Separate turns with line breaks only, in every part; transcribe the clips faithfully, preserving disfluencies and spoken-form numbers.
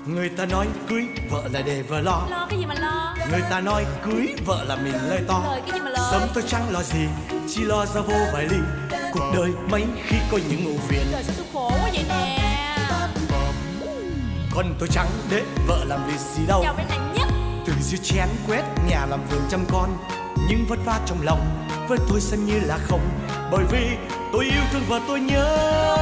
Người ta nói cưới vợ là để vợ lo.
Lo cái gì mà lo?
Người ta nói cưới vợ là mình lời to.
Lời cái gì mà lời?
Sống tôi chẳng lo gì, chỉ lo ra vô vài ly. Cuộc đời mấy khi có những ưu phiền.
Trời sao tôi khổ quá vậy nè.
Còn tôi chẳng để vợ làm việc gì đâu.
Chồng em nặng nhất.
Từ rửa chén quét nhà làm vườn chăm con. Nhưng vất vả trong lòng với tôi xem như là không. Bởi vì tôi yêu thương vợ tôi nhớ.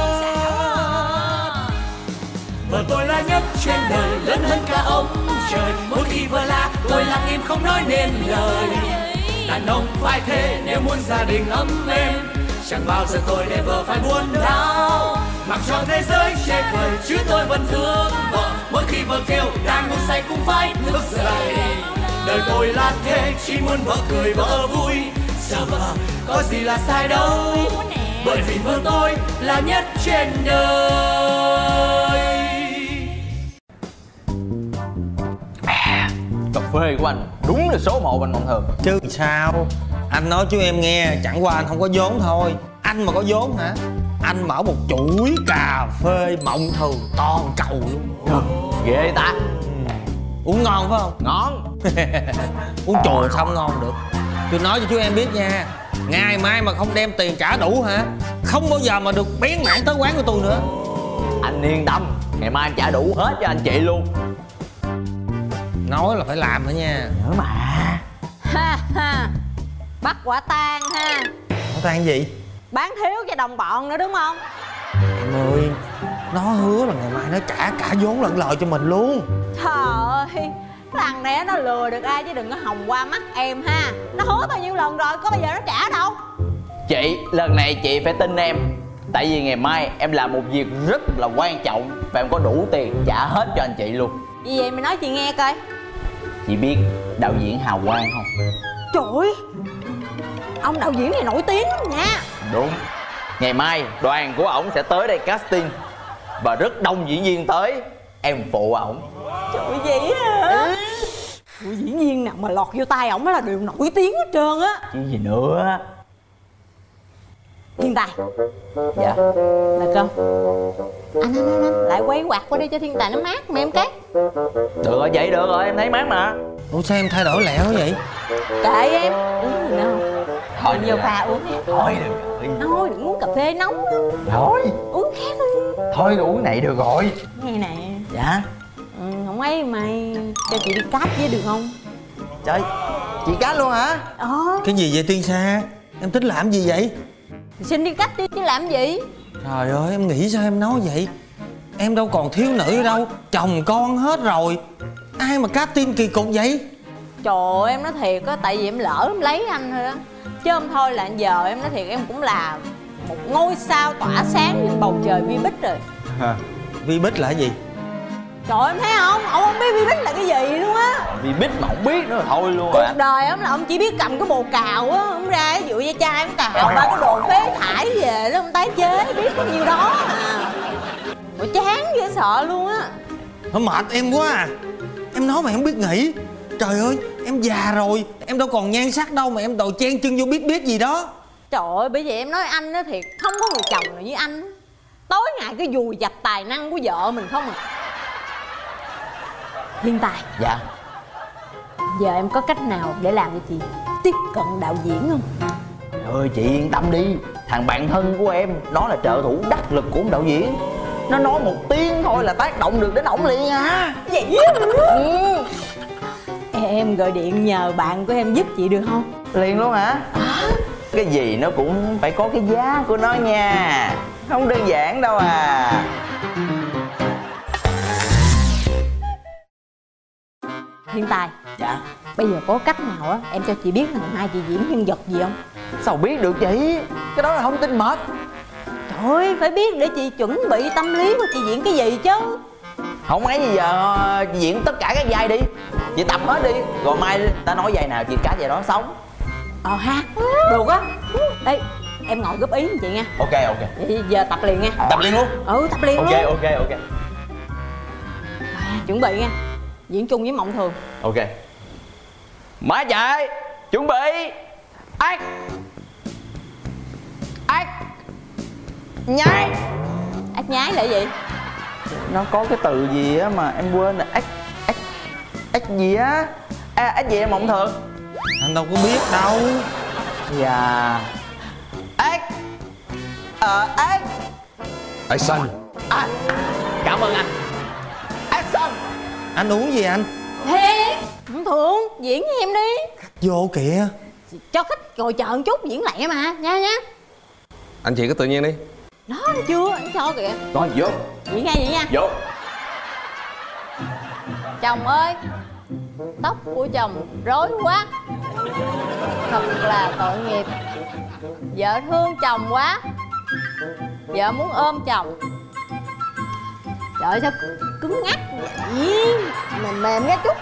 Vợ tôi là nhất trên đời, lớn hơn cả ông trời. Mỗi khi vợ la tôi lặng im không nói nên lời. Đàn ông phải thế nếu muốn gia đình ấm êm. Chẳng bao giờ tôi để vợ phải buồn đau. Mặc cho thế giới chê cười chứ tôi vẫn thương vợ. Mỗi khi vợ kêu đang ngủ say cũng phải thức dậy. Đời tôi là thế, chỉ muốn vợ cười vợ vui. Giờ vợ có gì là sai đâu. Bởi vì vợ tôi là nhất trên đời.
Cà phê của anh đúng là số một anh Mộng Thường.
Chứ sao? Anh nói chú em nghe, chẳng qua anh không có vốn thôi. Anh mà có vốn hả? Anh mở một chuỗi cà phê Mộng Thường toàn cầu luôn.
Ghê ta.
Ừ. Uống ngon phải không?
Ngon.
Uống chùa không ngon được. Tôi nói cho chú em biết nha, ngày mai mà không đem tiền trả đủ hả, không bao giờ mà được bén mảng tới quán của tôi nữa.
Anh yên tâm, ngày mai em trả đủ hết cho anh chị luôn.
Nói là phải làm thôi nha.
Nhớ mà.
Ha ha. Bắt quả tang ha.
Quả tang gì?
Bán thiếu cho đồng bọn nữa đúng không?
Em ơi, nó hứa là ngày mai nó trả cả vốn lẫn lời cho mình luôn.
Trời ơi, cái thằng này nó lừa được ai chứ đừng có hòng qua mắt em ha. Nó hứa bao nhiêu lần rồi, có bao giờ nó trả đâu.
Chị, lần này chị phải tin em. Tại vì ngày mai em làm một việc rất là quan trọng. Và em có đủ tiền trả hết cho anh chị luôn.
Gì vậy mày nói chị nghe coi.
Chị biết đạo diễn Hào Quang không?
Trời ơi, ông đạo diễn này nổi tiếng lắm nha.
Đúng. Ngày mai đoàn của ổng sẽ tới đây casting. Và rất đông diễn viên tới. Em phụ ổng.
Trời vậy hả? Buổi diễn viên nào mà lọt vô tay ổng là đều nổi tiếng hết trơn á.
Chứ gì nữa.
Thiên Tài.
Dạ.
Được không? Anh, anh, anh, anh lại quay quạt qua đây cho Thiên Tài nó mát mà em cát.
Được rồi chị, được rồi, em thấy mát mà.
Ủa sao em thay đổi lẹ quá vậy?
Kệ em, uống gì nữa không?
Thôi
vô pha uống nè.
Thôi được rồi.
Thôi đừng uống cà phê nóng.
Thôi.
Uống khác đi.
Thôi uống này được rồi.
Nghe nè.
Dạ.
Ừ, không ấy mày cho chị đi cáp với được không?
Trời, chị cát luôn hả?
Ờ.
Cái gì vậy Tiên Sa? Em tính làm gì vậy?
Xin đi cáp đi chứ làm gì?
Trời ơi, em nghĩ sao em nói vậy? Em đâu còn thiếu nữ đâu, chồng con hết rồi. Ai mà casting kỳ cục vậy?
Trời ơi, em nói thiệt á, tại vì em lỡ em lấy anh thôi đó. Chứ không thôi là giờ em nói thiệt em cũng là một ngôi sao tỏa sáng trên bầu trời vi bích rồi.
Hả? Vi bích là cái gì?
Trời ơi, em thấy không? Ông không biết vi bích là cái gì luôn á.
Vì biết mà không biết nữa thôi luôn
Cuộc
à.
đời ông là ông chỉ biết cầm cái bồ cào á, ông ra ví dụ da chai ông cào ba cái đồ phế thải về đó ông tái chế, biết có nhiêu đó à. Ủa chán dễ sợ luôn á.
Nó mệt em quá à. Em nói mà em không biết nghĩ. Trời ơi, em già rồi, em đâu còn nhan sắc đâu mà em đòi chen chân vô biết biết gì đó.
Trời ơi, bởi vì em nói anh á thiệt, không có người chồng nào như anh. Tối ngày cái dùi dập tài năng của vợ mình không à. Thiên Tài.
Dạ.
Giờ em có cách nào để làm cho chị tiếp cận đạo diễn không?
Ơi chị yên tâm đi. Thằng bạn thân của em, nó là trợ thủ đắc lực của ông đạo diễn. Nó nói một tiếng thôi là tác động được đến ổng liền à.
Vậy ừ. Em gọi điện nhờ bạn của em giúp chị được không?
Liền luôn hả? À. Cái gì nó cũng phải có cái giá của nó nha. Không đơn giản đâu à.
Thiên Tài.
Dạ.
Bây giờ có cách nào á em cho chị biết là ngày mai chị diễn nhân vật gì không?
Sao biết được chị? Cái đó là thông tin mật.
Trời ơi, phải biết để chị chuẩn bị tâm lý của chị diễn cái gì chứ.
Không ấy gì giờ chị diễn tất cả các vai đi. Chị tập hết đi. Rồi mai ta nói vai nào chị cá vai đó sống.
Ờ ha, được á. Ê, em ngồi góp ý với chị nha.
Ok ok.
Vậy giờ tập liền nha.
Tập liền luôn.
Ừ, tập liền
ok,
luôn.
Ok ok ok.
À, chuẩn bị nha. Diễn chung với Mộng Thường.
Ok. Má chạy. Chuẩn bị. Ác. Ác. Nhái.
Ác nhái là gì?
Nó có cái từ gì á mà em quên rồi. Ếch ếch ếch gì á? À, ếch gì em Mộng Thường?
Anh đâu có biết đâu.
Dạ ếch ờ ếch
Action.
à, cảm ơn anh. Action.
Anh uống gì anh?
Ê Mộng Thường, diễn với em đi.
Vô kìa.
Cho khách ngồi chờ một chút, diễn lẹ mà, nha nha.
Anh chị cứ tự nhiên đi.
Đó, nó chưa, anh cho kìa.
Rồi vô.
Diễn ngay vậy nha.
Vô.
Chồng ơi, tóc của chồng rối quá, thật là tội nghiệp. Vợ thương chồng quá, vợ muốn ôm chồng. Trời ơi, sao cứng ngắc vậy? Mềm mềm ra chút.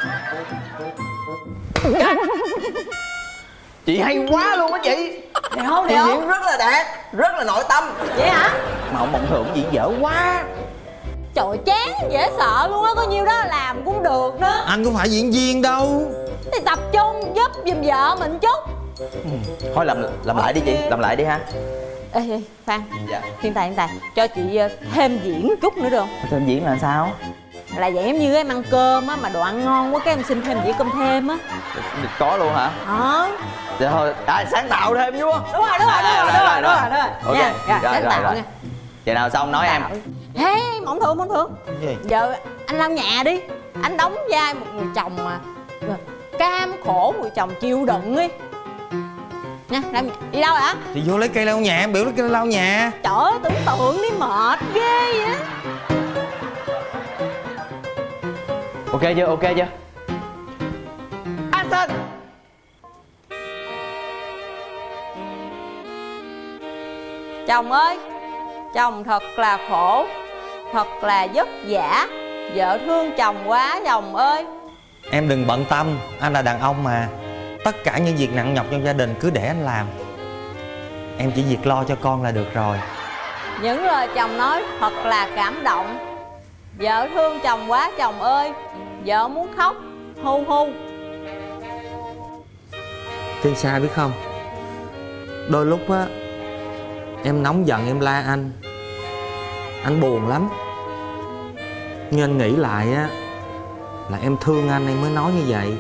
Chị hay quá luôn á chị.
Được không,
Chị
được không?
diễn rất là đẹp, rất là nội tâm.
Vậy hả?
Mà ông Mộng Thường diễn dở quá.
Trời, chán dễ sợ luôn á, có nhiêu đó làm cũng được đó.
Anh có phải diễn viên đâu.
Thì tập trung giúp giùm vợ mình chút.
Ừ. Thôi làm làm lại đi chị, làm lại đi ha.
Ê, ê Phan.
Dạ.
Hiện tại hiện tại cho chị thêm diễn chút nữa được không?
Thêm diễn là sao?
Là vậy, giống như em ăn cơm á mà đồ ăn ngon quá cái em xin thêm dĩa cơm thêm á.
Có luôn hả?
Hả?
Dạ thôi, à, sáng tạo thêm đúng không?
Đúng rồi, đúng rồi, đúng rồi, đúng rồi, đúng rồi, đúng rồi.
Ok,
Nha,
rồi,
sáng
rồi,
tạo
rồi.
nha.
Vậy nào xong nói em.
Ê, Mộng Thường, Mộng Thường.
Gì?
Giờ anh lau nhà đi. Anh đóng vai một người chồng mà cam khổ người chồng chịu đựng đi. Nha, lau nhà. Đi đâu hả?
Thì vô lấy cây lau nhà, em biểu lấy cây lau nhà.
Trời ơi, tưởng tượng đi mệt ghê vậy.
Ok chưa, ok chưa? Action.
Chồng ơi, chồng thật là khổ, thật là vất vả. Vợ thương chồng quá chồng ơi.
Em đừng bận tâm, anh là đàn ông mà. Tất cả những việc nặng nhọc trong gia đình cứ để anh làm. Em chỉ việc lo cho con là được rồi.
Những lời chồng nói thật là cảm động. Vợ thương chồng quá chồng ơi. Vợ muốn khóc hu hu.
Tiên Sa biết không, đôi lúc á em nóng giận em la anh, anh buồn lắm. Nhưng anh nghĩ lại á là em thương anh em mới nói như vậy.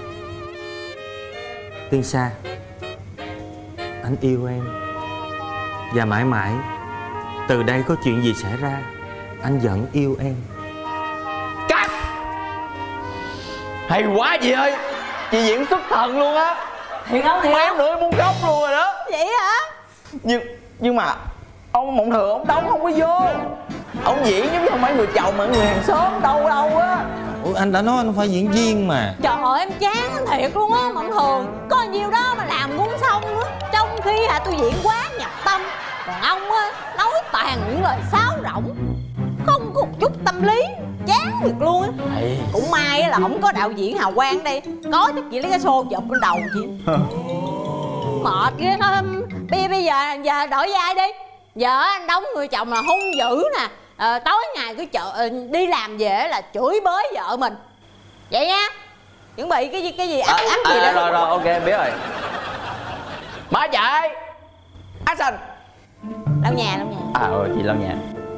Tiên Sa, anh yêu em. Và mãi mãi từ đây có chuyện gì xảy ra, anh vẫn yêu em.
Cắt. Hay quá chị ơi. Chị diễn xuất thần luôn á.
Thiệt không, thiệt
Mấy
không?
nữa muốn khóc luôn rồi đó.
Vậy hả?
Nhưng nhưng mà ông Mộng Thường ông đóng không có vô. Ông diễn giống như không phải người chồng mà người hàng xóm đâu đâu á.
Ủa, anh đã nói anh phải diễn viên mà.
Trời ơi, em chán anh thiệt luôn á Mộng Thường. Có nhiêu đó mà làm cũng xong á. Trong khi hả tôi diễn quá nhập tâm. Còn ông á nói toàn những lời sáo rỗng, không có một chút tâm lý. Chán thiệt luôn á.
Ê.
Cũng may á là không có đạo diễn hào quang đây. Có chắc chị lấy cái xô chụp lên đầu chị. Mệt ghê thôi. Bây, bây giờ giờ đổi vai đi. Giờ anh đóng người chồng là hung dữ nè, à, tối ngày cứ chợ đi làm về là chửi bới vợ mình. Vậy nha. Chuẩn bị cái gì cái gì áp
À,
áp gì
à,
đó.
rồi rồi ok em biết rồi. Má chạy. Action.
Lau nhà, lau nhà.
À rồi chị lau nhà.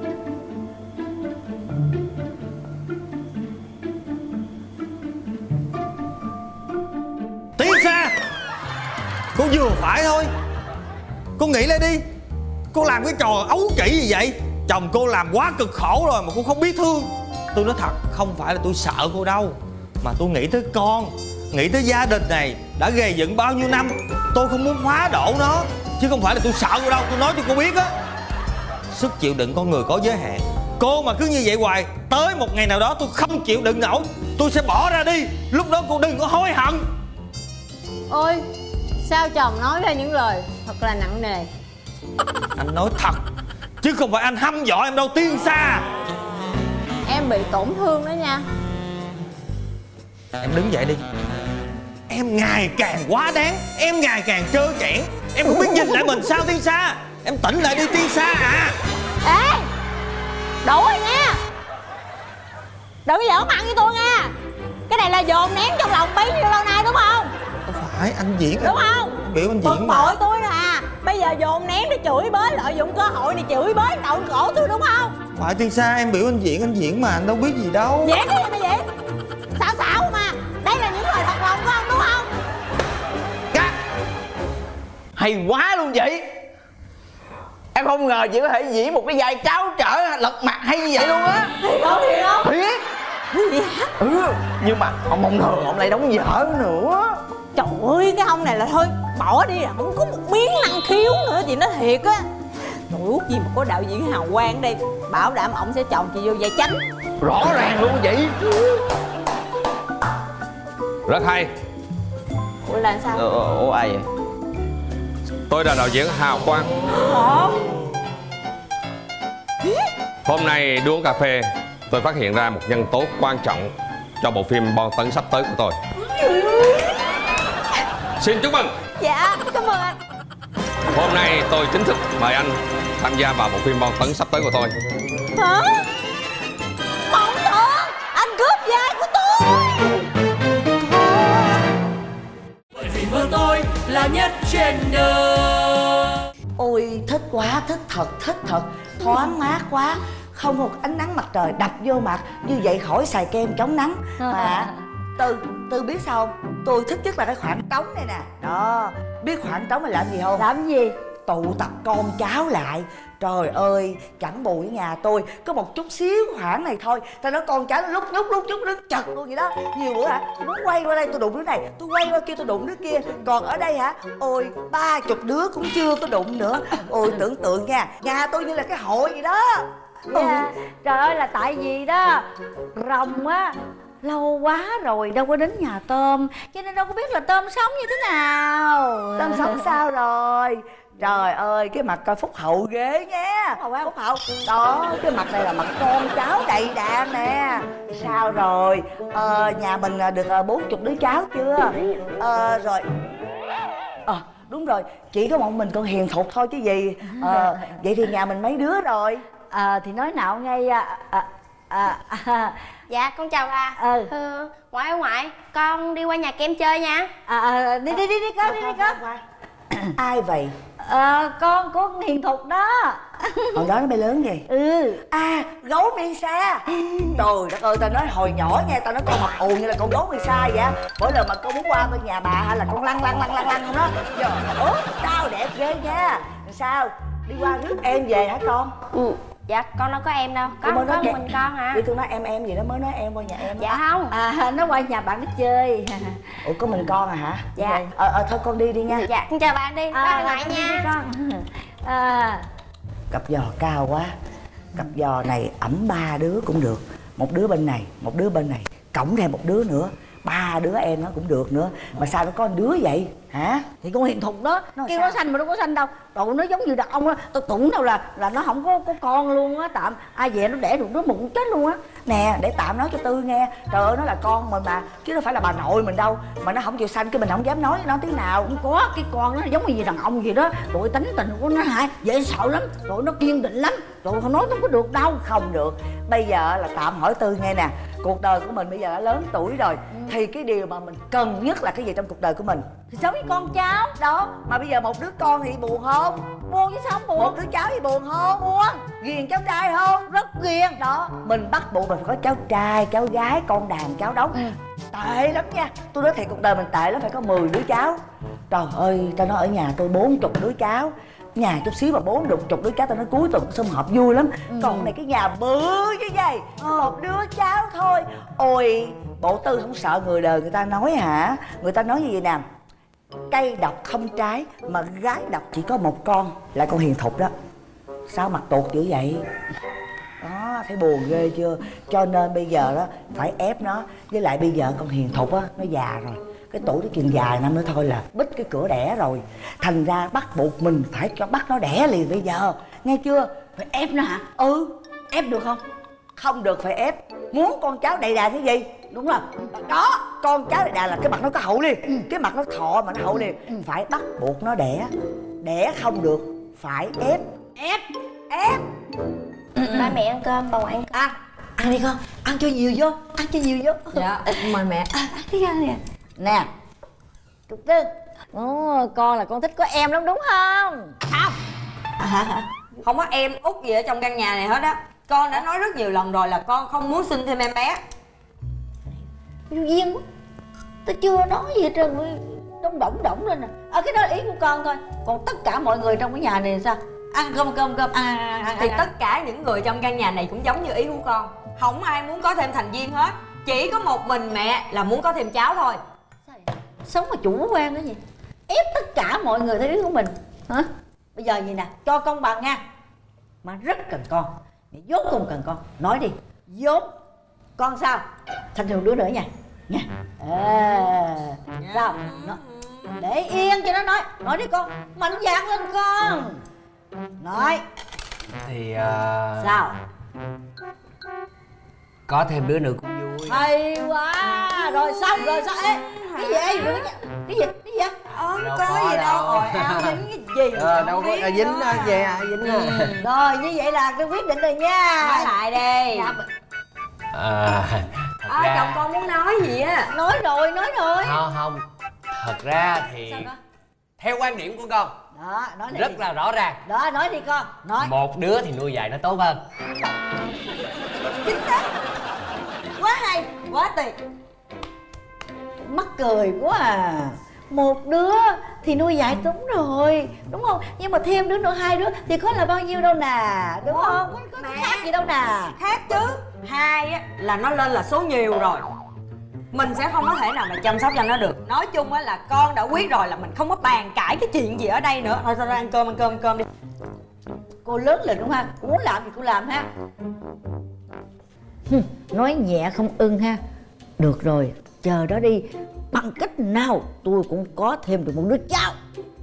Tiên Sa, cô vừa phải thôi. Cô nghĩ lại đi. Cô làm cái trò ấu trĩ gì vậy? Chồng cô làm quá cực khổ rồi mà cô không biết thương. Tôi nói thật, không phải là tôi sợ cô đâu, mà tôi nghĩ tới con, nghĩ tới gia đình này đã gầy dựng bao nhiêu năm. Tôi không muốn phá đổ nó, chứ không phải là tôi sợ cô đâu. Tôi nói cho cô biết á, sức chịu đựng con người có giới hạn. Cô mà cứ như vậy hoài, tới một ngày nào đó tôi không chịu đựng nổi, tôi sẽ bỏ ra đi. Lúc đó cô đừng có hối hận.
Ôi, sao chồng nói ra những lời thật là nặng nề.
Anh nói thật, chứ không phải anh hăm dọa em đâu Tiên Sa.
Em bị tổn thương đó nha.
Em đứng dậy đi. Em ngày càng quá đáng, em ngày càng trơ trẽn. Em không biết nhìn lại mình sao Tiên Sa. Em tỉnh lại đi Tiên Sa à.
Ê, đủ rồi nha. Đừng có giỡn mặt với tôi nha. Cái này là dồn nén trong lòng bấy nhiêu lâu nay đúng không?
Không phải, anh diễn.
Đúng không?
Anh biểu anh
Bực
diễn mà.
bội tôi nè. Bây giờ dồn nén để chửi bới, lợi dụng cơ hội này chửi bới đầu cổ tôi đúng không?
phải Tiên Sa, em biểu anh diễn, anh diễn mà anh đâu biết gì đâu.
Diễn đi mày diễn. Xạo xạo mà. Đây là những lời thật lòng của ông đúng không?
Cắt. Hay quá luôn chị. Em không ngờ chị có thể diễn một cái vai tráo trở lật mặt hay như vậy luôn á.
Thiệt không? Thiệt không?
Thiệt.
Gì hả?
Ừ. Nhưng mà ông thông thường ông lại đóng dở nữa.
Trời ơi, cái ông này là thôi bỏ đi, không có một miếng năng khiếu nữa. Chị nói thiệt á. Trời út gì mà có đạo diễn hào quang ở đây, bảo đảm ổng sẽ chọn chị vô vai chánh.
Rõ ràng luôn chị.
Rất hay.
Ủa là sao?
Ờ, ủa ai vậy?
Tôi là đạo diễn Hào Quang.
Hả?
Hôm nay đi uống cà phê, tôi phát hiện ra một nhân tố quan trọng cho bộ phim bom tấn sắp tới của tôi. Xin chúc mừng.
Dạ, cảm ơn anh.
Hôm nay tôi chính thức mời anh tham gia vào bộ phim bom tấn sắp tới của tôi.
Hả? Mộng tưởng anh cướp vai của tôi.
Bởi vì vợ tôi là nhất trên đời.
Ôi thích quá, thích thật, thích thật. Thoáng mát quá, không một ánh nắng mặt trời đập vô mặt, như vậy khỏi xài kem chống nắng. Mà Tư, Tư biết sao không? Tôi thích nhất là cái khoảng trống này nè. Đó, biết khoảng trống là làm gì không?
Làm gì?
Tụ tập con cháu lại. Trời ơi, chẳng bù với nhà tôi có một chút xíu khoảng này thôi, tao nói con cháu nó lúc nhúc lúc nhúc đứng chật luôn vậy đó. Nhiều bữa hả, tôi muốn quay qua đây tôi đụng đứa này, tôi quay qua kia tôi đụng đứa kia. Còn ở đây hả, ôi ba chục đứa cũng chưa có đụng nữa. Ôi tưởng tượng nha, nhà tôi như là cái hội gì đó.
Dạ, trời ơi là tại vì đó rồng á lâu quá rồi đâu có đến nhà Tôm, cho nên đâu có biết là Tôm sống như thế nào.
Tôm sống sao rồi? Trời ơi, cái mặt coi phúc hậu ghê nha. Phúc hậu. Đó, cái mặt này là mặt con cháu đầy đàn nè. Sao rồi? Ờ, nhà mình được bốn chục đứa cháu chưa? Ờ, rồi. Ờ, à, đúng rồi, chỉ có một mình con Hiền Thục thôi chứ gì. Ờ, vậy thì nhà mình mấy đứa rồi?
Ờ, à, thì nói nào ngay à, à, à, à.
Dạ con chào bà.
Ừ.
ừ Ngoại ơi ngoại, con đi qua nhà Kem chơi nha.
À, à đi đi đi đi con đi đi con.
Ai vậy?
À, con của Hiền Thục đó.
Hồi đó nó bay lớn gì?
Ừ.
À, gấu miên sa. Trời đất ơi, tao nói hồi nhỏ nha, tao nói con mập ù như là con gấu miên sa vậy. Mỗi lần mà con muốn qua bên nhà bà hay là con lăn lăn lăn lăn lăn không đó. Trời ơi, sao đẹp ghê nha. Sao? Đi qua rước em về hả con?
Ừ. Dạ con đâu có em đâu, có có một mình con hả?
Đi tôi nói em em gì đó, mới nói em qua nhà em.
Dạ không.
À, nó qua nhà bạn nó chơi.
Ủa có mình con à hả?
Dạ.
Ờ ờ thôi con đi đi nha.
Dạ con chào bạn đi, bye
À,
ngoại nha
con. À.
Cặp giò cao quá. Cặp giò này ẵm ba đứa cũng được. Một đứa bên này, một đứa bên này, cộng thêm một đứa nữa. Ba đứa em nó cũng được nữa. Mà sao nó có một đứa vậy hả?
Thì con Hiền Thục đó,
nó
kêu
sao?
nó xanh mà đâu có xanh đâu. Tụi nó giống như đàn ông á, tao tưởng đâu là là nó không có có con luôn á. Tạm ai về nó đẻ được đứa một cũng chết luôn á.
Nè, để tạm nói cho Tư nghe. Trời ơi, nó là con mình mà, chứ đâu phải là bà nội mình đâu. Mà nó không chịu sanh, cái mình không dám nói với nó tiếng nào.
Không có, cái con nó giống như đàn ông gì đó. Tụi tính tình của nó hại, dễ sợ lắm. Tụi nó kiên định lắm. Tụi không nói không có được đâu.
Không được. Bây giờ là tạm hỏi Tư nghe nè. Cuộc đời của mình bây giờ đã lớn tuổi rồi. ừ. Thì cái điều mà mình cần nhất là cái gì trong cuộc đời của mình?
Thì sống với con cháu.
Đó, mà bây giờ một đứa con thì buồn không?
Buồn chứ sao không buồn.
Một đứa cháu thì buồn không? Buồn. Ghiền cháu trai không?
Rất ghiền.
Đó, mình bắt buộc mình phải có cháu trai, cháu gái, con đàn, cháu đống. ừ. Tệ lắm nha. Tôi nói thiệt cuộc đời mình tệ lắm, phải có mười đứa cháu. Trời ơi, tao nói ở nhà tôi bốn chục đứa cháu. Nhà chút xíu mà bốn đục chục đứa cháu, tao nói cuối tuần sum họp vui lắm. ừ. Còn này cái nhà bự như vậy, ừ. một đứa cháu thôi. Ôi, bộ Tư không sợ người đời người ta nói hả? Người ta nói như vậy nè: cây độc không trái, mà gái độc chỉ có một con, là con Hiền Thục đó. Sao mặt tuột dữ vậy? Đó, thấy buồn ghê chưa? Cho nên bây giờ đó phải ép nó. Với lại bây giờ con Hiền Thục á, nó già rồi, cái tuổi nó chừng vài năm nữa thôi là bít cái cửa đẻ rồi. Thành ra bắt buộc mình phải cho bắt nó đẻ liền bây giờ, nghe chưa?
Phải ép nó hả?
Ừ.
Ép được không?
Không được, phải ép. Muốn con cháu đầy đà cái gì? Đúng rồi. Đó, con cháu đầy đà là cái mặt nó có hậu liền. ừ. Cái mặt nó thọ mà nó hậu liền. ừ. Phải bắt buộc nó đẻ. Đẻ không được, phải ép.
Ép.
Ép.
ừ. Ba mẹ ăn cơm, bà ngoại ăn cơm.
Ăn, ăn đi con, ăn cho nhiều vô, ăn cho nhiều vô.
Dạ, mời mẹ.
À, ăn đi ăn nè. Nè,
Trúc Tư. Ồ, con là con thích có em lắm đúng không?
Không. À, không có em út gì ở trong căn nhà này hết á. Con đã nói rất nhiều lần rồi là con không muốn sinh thêm em bé.
Vô duyên quá. Tao chưa nói gì hết trơn, đông bỗng động lên nè. Ở cái đó là ý của con thôi. Còn tất cả mọi người trong cái nhà này sao? Ăn cơm cơm cơm ăn ăn ăn.
Thì
ăn,
tất
ăn.
cả những người trong căn nhà này cũng giống như ý của con. Không ai muốn có thêm thành viên hết. Chỉ có một mình mẹ là muốn có thêm cháu thôi.
Sống mà chủ quan đó gì? Ép tất cả mọi người theo ý của mình hả? Bây giờ gì nè, cho công bằng nha. Má rất cần con, mẹ vốn không cần con. Nói đi, vốn con sao? Thành thường đứa nữa nha. Nha. À, sao? Nó, để yên cho nó nói. Nói đi con, mạnh dạn lên con. Nói.
Thì uh...
sao?
có thêm đứa nữa cũng vui.
Hay quá. Rồi xong rồi sao? Ê, cái gì ấy nữa nha? Cái gì? Cái gì vậy?
Ờ,
Đâu
có,
có
gì đâu.
đâu.
Ôi, áo dính cái gì?
Ờ, đâu có à, dính á, về à, dính á.
Rồi như vậy là tôi quyết định rồi nha.
Nói lại đi.
Dạ.
À, thật
À,
ra...
chồng con muốn nói gì á?
Nói rồi, nói rồi.
Không, không. Thật ra thì...
Sao con?
theo quan điểm của con,
Đó, nói lại
rất
đi.
là rõ ràng.
Đó, nói đi con. Nói.
Một đứa thì nuôi dạy nó tốt hơn.
Chính xác. Quá hay, quá tuyệt. Mắc cười quá à. Một đứa thì nuôi dạy đúng rồi, đúng không? Nhưng mà thêm đứa nữa, hai đứa thì có là bao nhiêu đâu nè, đúng
Ủa,
không? Có, có
mẹ.
khác gì đâu nè.
Khác chứ. Hai á là nó lên là số nhiều rồi. Mình sẽ không có thể nào mà chăm sóc cho nó được. Nói chung á là con đã quyết rồi là mình không có bàn cãi cái chuyện gì ở đây nữa. Thôi thôi ra ăn cơm, ăn cơm, ăn cơm đi.
Cô lớn lên đúng không? Cô muốn làm thì cô làm ha. Hừm, nói nhẹ không ưng ha. Được rồi, chờ đó đi. Bằng cách nào tôi cũng có thêm được một đứa cháu.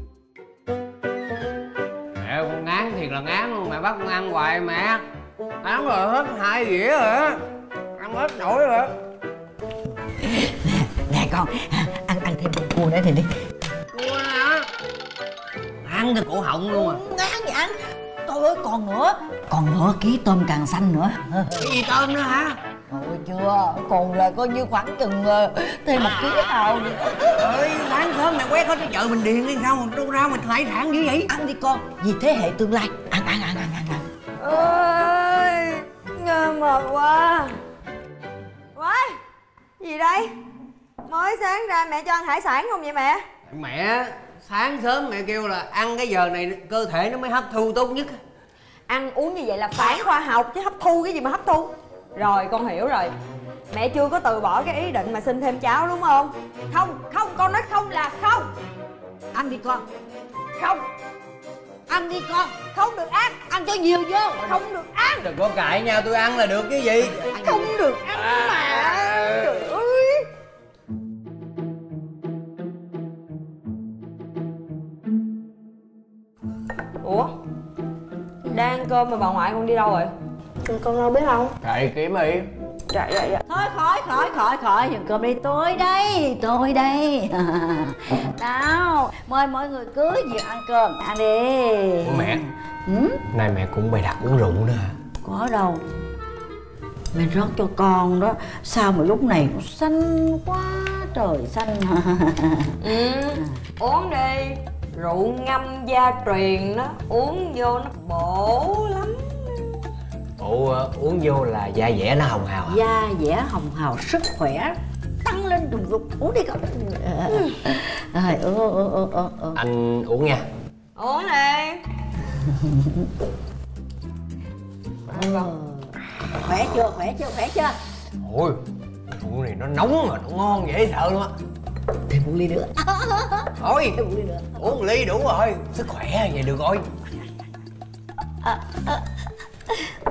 Mẹ con ngán thiệt là ngán luôn, mẹ bắt con ăn hoài mẹ. Ăn rồi hết hai dĩa rồi á. Ăn hết nổi rồi á.
Nè, nè con, ăn ăn thêm một cua nữa thì đi.
Cua hả? Ăn từ cổ họng luôn à.
Ngán vậy ăn. Trời ơi, còn nữa. Còn nữa ký tôm càng xanh nữa.
Cái gì tôm nữa hả?
Rồi chưa, còn là coi như khoảng chừng thêm một ký nào đi.
Ơi, sáng sớm mẹ quét hết cái chợ Bình Điền hay sao mà đâu ra mình hải sản dữ vậy?
Ăn đi con, vì thế hệ tương lai. Ăn, ăn, ăn, ăn, ăn, ăn.
Ơi, nghe mệt quá. Quái, gì đây? Mới sáng ra mẹ cho ăn hải sản không vậy mẹ?
Mẹ, sáng sớm mẹ kêu là ăn cái giờ này cơ thể nó mới hấp thu tốt nhất.
Ăn uống như vậy là phản khoa học chứ hấp thu cái gì mà hấp thu. Rồi con hiểu rồi. Mẹ chưa có từ bỏ cái ý định mà sinh thêm cháu đúng không? Không, không, con nói không là không.
Ăn đi con.
Không.
Ăn đi con.
Không được ăn.
Ăn cho nhiều vô.
Không được ăn.
Đừng có cãi nhau, tôi ăn là được cái gì.
Không được ăn mà. Trời ơi. Ủa? Đang ăn cơm mà bà ngoại con đi đâu rồi? Con đâu biết không?
Chạy kiếm đi.
Dạ dạ dạ.
Thôi khỏi khỏi khỏi khỏi dừng cơm đi, tôi đây, tôi đây. Nào, mời mọi người cứ việc ăn cơm, ăn đi.
Ủa mẹ,
Ừ?
nay mẹ cũng bày đặt uống rượu nữa hả?
Có đâu. Mẹ rót cho con đó. Sao mà lúc này nó xanh quá trời xanh.
Ừ, uống đi. Rượu ngâm gia truyền đó, uống vô nó bổ lắm.
Ủa, uống vô là da dẻ nó hồng hào hả?
Da dẻ hồng hào, sức khỏe tăng lên đùng đục. Uống đi con. Rồi, ừ, ừ, ừ, ừ, ừ.
Anh uống nha.
Uống đi.
Ừ. Khỏe chưa, khỏe chưa, khỏe chưa?
Ôi, rượu này nó nóng mà nó ngon dễ sợ luôn á.
Thêm một ly nữa.
Thôi,
Thêm một ly nữa.
uống một ly đủ rồi. Sức khỏe vậy được rồi.
À, à. Ừ.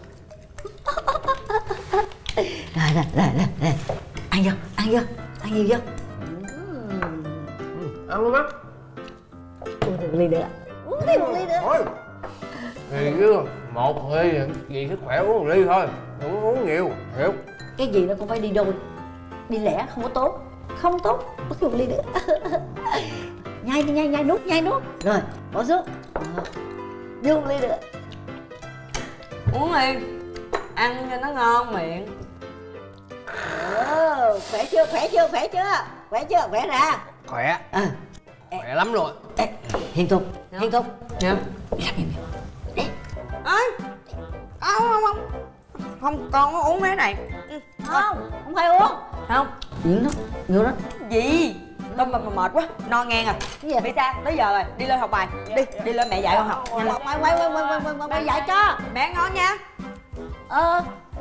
Rồi, rồi, rồi, rồi, rồi. Ăn vô, ăn vô, ăn nhiều vô. Ừ.
Ăn luôn á.
Uống thêm một ly nữa. Uống thêm một ly nữa.
Thôi. Thì chứ một ly vì sức khỏe uống một ly thôi. Đừng uống nhiều, hiểu?
Cái gì nó cũng phải đi đôi. Đi lẻ không có tốt. Không tốt, uống thêm một ly nữa. Nhai đi, nhai, nhai nuốt, nhai nuốt. Rồi, bỏ xuống. Vô một ly nữa.
Uống đi. Ăn cho nó ngon miệng.
Ừ, khỏe chưa, khỏe chưa, khỏe chưa? Khỏe chưa, khỏe ra.
Khỏe.
À.
Khỏe lắm rồi.
Ê, Hiền Thục, Hiền Thục.
Dạ.
Đi làm gì mày?
Ơi. Không không không. Không, con có uống cái này. Ừ,
không, không phải uống.
Không.
Nhiều lắm, nhiều lắm.
Gì? Tao mà mệt quá, no ngang rồi.
Cái gì?
Bị sao? Tới giờ rồi, đi lên học bài. Đi, đi lên mẹ dạy con học. Nhanh lên.
Quay quay quay quay quay quay quay dạy cho.
Mẹ ăn ngon nha.
Ờ.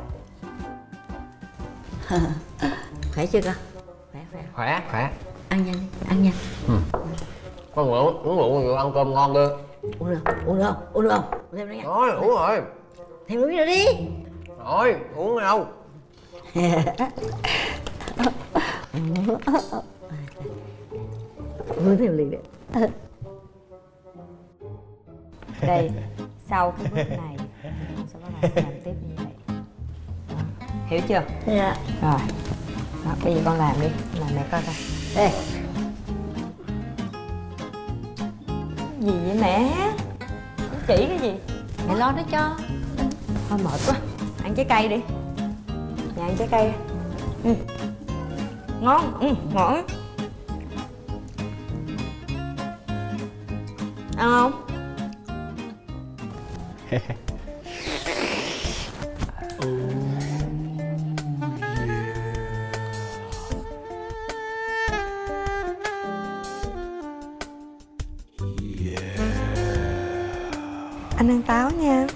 Khỏe chưa con? Khỏe khỏe.
Khỏe, khỏe.
Ăn nhanh đi, ăn nhanh.
Ừ. Con rượu, uống rượu nhiều, ăn cơm ngon cơ.
Uống được, uống được không? Uống được không? Uống thêm nữa nha.
Rồi, uống rồi.
Thêm nước nữa đi.
Rồi, uống đâu.
Uống thêm ly nữa.
Đây, sau cái bước này sau đó là làm tiếp như vậy. Đó. Hiểu chưa?
Dạ.
Rồi. Đó, bây giờ con làm đi, làm mẹ coi coi.
Ê.
Gì vậy mẹ? Con chỉ cái gì?
Mẹ lo nó cho.
Thôi mệt quá, ăn trái cây đi. Nhà ăn trái cây. Ừ. Ngon, ừ, ngon. Ăn không? Anh ăn táo nha.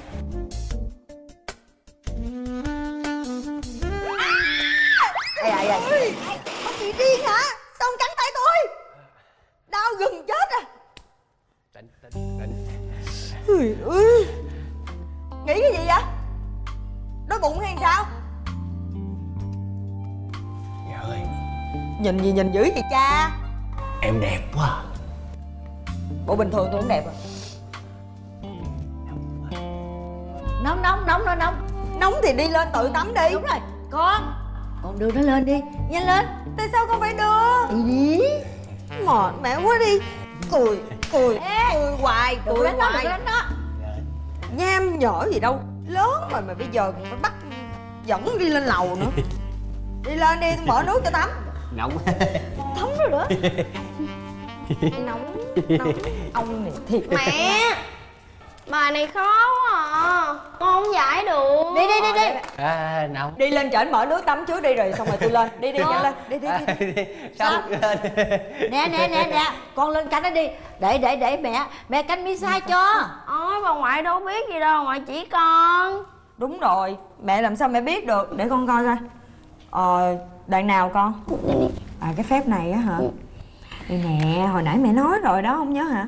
Ai ai ai.
Ông bị điên hả? Sao ông cắn tay tôi? Đau gần chết à.
Tỉnh, tỉnh, tỉnh.
Ui ơi. Nghĩ cái gì vậy? Đói bụng hay sao?
Dạ ơi,
Nhìn gì nhìn dữ vậy cha?
em đẹp quá.
Bộ bình thường tôi cũng đẹp à.
Nóng nóng nóng nóng nóng.
Nóng thì đi lên tự tắm đi.
Đúng rồi. Con. Con đưa nó lên đi. Nhanh lên.
Tại sao con phải đưa?
Đi đi.
Mệt mẹ quá đi. Cười, cười,
Ê.
cười hoài,
Đừng
cười
đánh nó,
hoài.
đừng đánh nó.
Nham nhở gì đâu. Lớn rồi mà bây giờ còn phải bắt dẫn đi lên lầu nữa. Đi lên đi, tôi mở nước cho tắm.
Nóng.
Tắm rồi nữa. Nóng, nóng. Ông này thiệt.
Mẹ, bài này khó quá à, con không giải được.
Đi đi đi đi.
À, nóng.
Đi lên trển mở nước tắm trước đi rồi xong rồi tôi lên. Đi đi nhanh lên. Đi đi đi. đi.
Sao?
Nè nè nè nè. Con lên canh nó đi. Để để để mẹ. Mẹ canh Misa cho.
Ôi bà ngoại đâu biết gì đâu, ngoại chỉ con.
Đúng rồi, mẹ làm sao mẹ biết được? Để con coi coi. Ờ, đoạn nào con? À cái phép này á hả? Đây nè, hồi nãy mẹ nói rồi đó, không nhớ hả?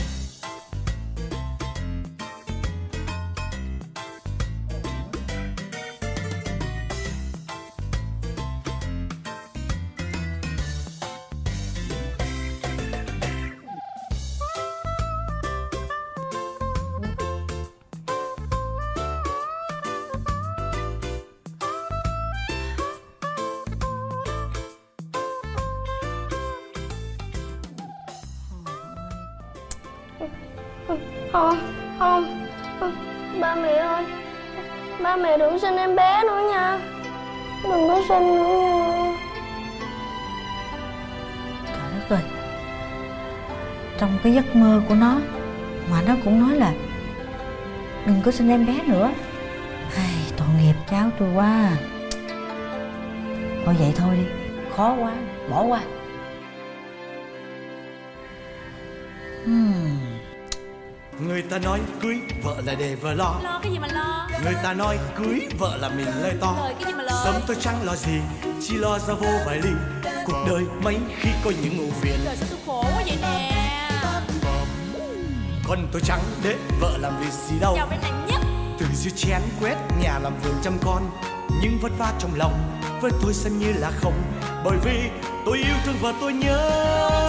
Không, không, ba mẹ ơi, ba mẹ đừng sinh em bé nữa nha. Đừng có sinh nữa nha.
Trời đất ơi. Trong cái giấc mơ của nó mà nó cũng nói là đừng có sinh em bé nữa. Ai, tội nghiệp cháu tôi quá. Thôi vậy thôi đi. Khó quá, bỏ qua. Hmm.
Người ta nói cưới vợ là để vợ lo.
Lo cái gì mà lo?
Người ta nói cưới vợ là mình lời to.
Lời cái gì mà lời?
Sống tôi chẳng lo gì, chỉ lo ra vô vài ly. Cuộc đời mấy khi có những ưu phiền.
Trời sao tôi khổ quá vậy nè.
Còn tôi chẳng để vợ làm việc gì đâu.
Chồng phải nặng nhất.
Từ dưới chén quét nhà làm vườn chăm con. Nhưng vất vả trong lòng với tôi xem như là không. Bởi vì tôi yêu thương vợ tôi nhớ